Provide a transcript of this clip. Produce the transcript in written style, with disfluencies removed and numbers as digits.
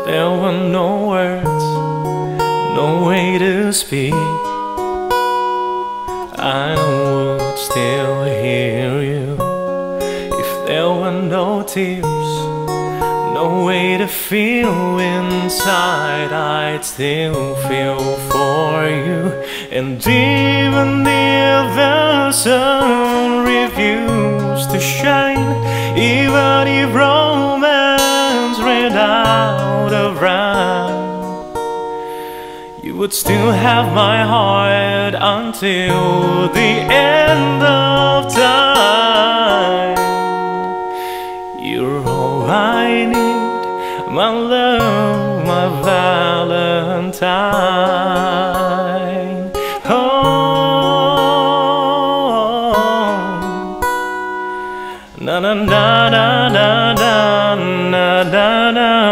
there were no words, no way to speak, I would still hear you. If there were no tears, no way to feel inside, I'd still feel for you. And even if the sun refused to shine, even if romance ran out of rhyme, you would still have my heart until the end of time. You're all I need, my love, my Valentine. Oh, na na na na na na na na.